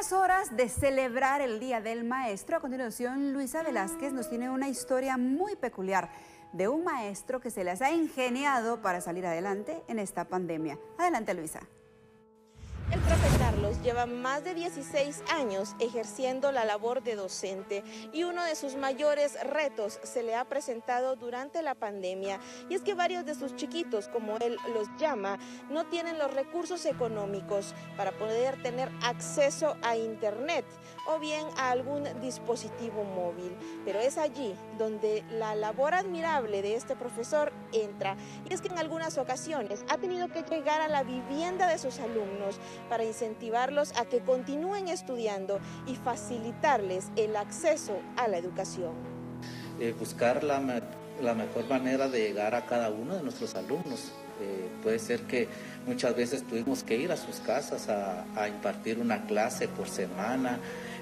Es horas de celebrar el Día del Maestro. A continuación, Luisa Velázquez nos tiene una historia muy peculiar de un maestro que se les ha ingeniado para salir adelante en esta pandemia. Adelante, Luisa. El profe Carlos lleva más de 16 años ejerciendo la labor de docente y uno de sus mayores retos se le ha presentado durante la pandemia, y es que varios de sus chiquitos, como él los llama, no tienen los recursos económicos para poder tener acceso a internet o bien a algún dispositivo móvil. Pero es allí donde la labor admirable de este profesor entra, y es que en algunas ocasiones ha tenido que llegar a la vivienda de sus alumnos para incentivarlos a que continúen estudiando y facilitarles el acceso a la educación. Buscar la mejor manera de llegar a cada uno de nuestros alumnos. Puede ser que muchas veces tuvimos que ir a sus casas a impartir una clase por semana,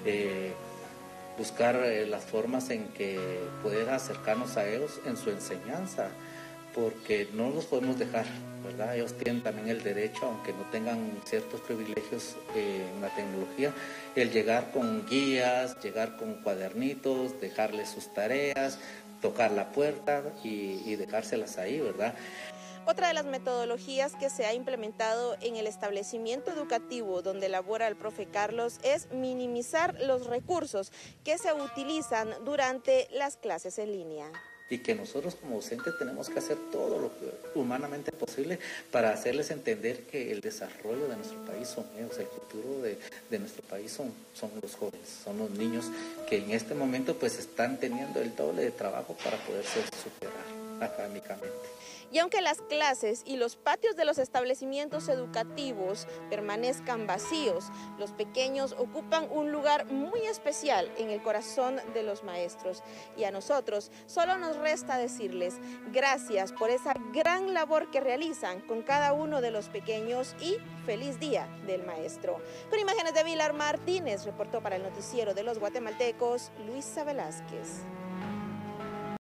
buscar las formas en que poder acercarnos a ellos en su enseñanza, porque no los podemos dejar, ¿verdad? Ellos tienen también el derecho, aunque no tengan ciertos privilegios en la tecnología, el llegar con guías, llegar con cuadernitos, dejarles sus tareas, tocar la puerta y dejárselas ahí, ¿verdad? Otra de las metodologías que se ha implementado en el establecimiento educativo donde labora el profe Carlos es minimizar los recursos que se utilizan durante las clases en línea. Y que nosotros como docentes tenemos que hacer todo lo que humanamente posible para hacerles entender que el desarrollo de nuestro país son ellos, el futuro de nuestro país son los jóvenes, son los niños que en este momento pues están teniendo el doble de trabajo para poderse superar académicamente. Y aunque las clases y los patios de los establecimientos educativos permanezcan vacíos, los pequeños ocupan un lugar muy especial en el corazón de los maestros. Y a nosotros solo nos resta decirles gracias por esa gran labor que realizan con cada uno de los pequeños y feliz Día del Maestro. Con imágenes de Vilar Martínez, reportó para el noticiero de los guatemaltecos, Luisa Velázquez.